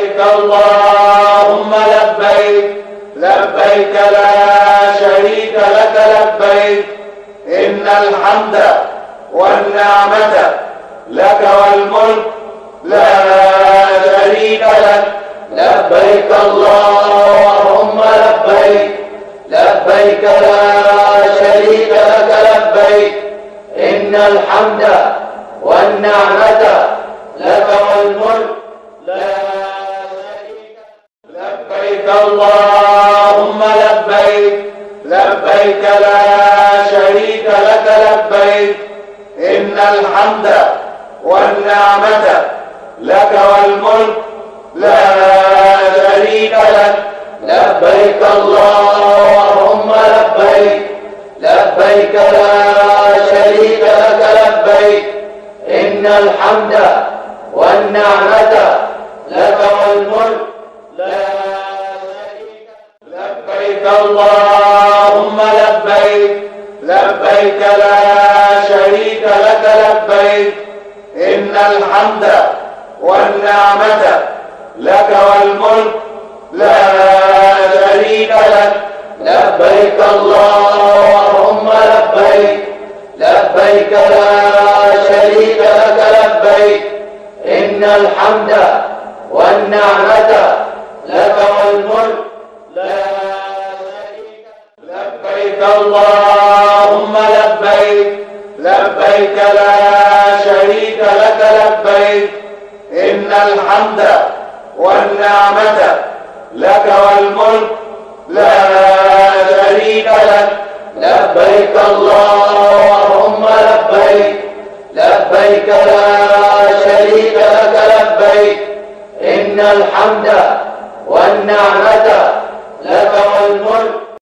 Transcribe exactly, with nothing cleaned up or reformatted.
لبيك اللهم لبيك لبيك لا شريك لك لبيك إن الحمد والنعمة لك والملك لا شريك لك لبيك اللهم لبيك لبيك لا شريك لك لبيك إن الحمد والنعمة لك والملك لا شريك لك لبيك اللهم لبيك لبيك لا شريك لك لبيك إن الحمد والنعمة لك والملك لا شريك لك لبيك اللهم لبيك لبيك لا شريك لك لبيك إن الحمد والنعمة لك والملك لا شريك لك لبيك اللهم لبيك لبيك لا شريك لك لبيك إن الحمد والنعمة لك والملك لا شريك لك لبيك اللهم لبيك لبيك لا شريك لك لبيك إن الحمد والنعمة لك والملك لا شريك لك لبيك اللهم لبيك لبيك لا شريك لك لبيك إن الحمد والنعمة لك والملك لا شريك لك لبيك اللهم لبيك لبيك لا شريك لك لبيك إن الحمد والنعمة لك والملك